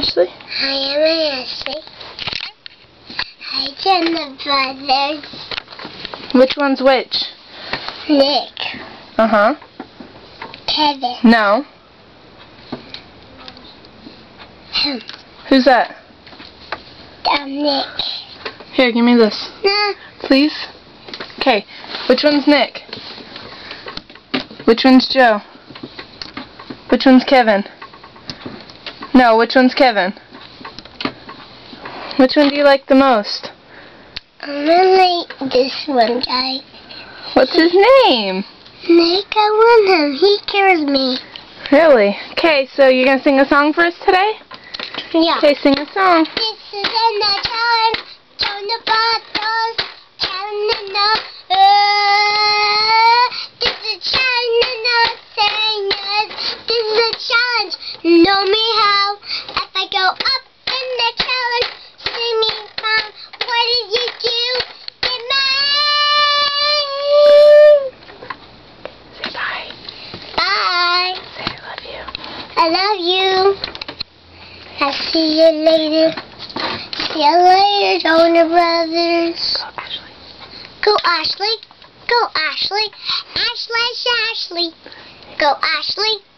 Ashley? I am Ashley. Hi, Jonas Brothers. Which one's which? Nick. Uh-huh. Kevin. No. Him. Who's that? Nick. Here, give me this. Nah. Please? Okay. Which one's Nick? Which one's Joe? Which one's Kevin? No, which one's Kevin? Which one do you like the most? I really like this one guy. What's his name? Nick, I want him. He cares me. Really? Okay, so you're going to sing a song for us today? Yeah. Okay, sing a song. This is in the time. Jonas Brothers. This is a challenge. This is a challenge. Know me how. If I go up in the challenge, see me found. What did you do? Get mine. Say bye. Bye. Say I love you. I love you. I'll see you later. See you later, Jonas Brothers. Go, Ashley. Go, Ashley. Go, Ashley. Ashley. Go, Ashley.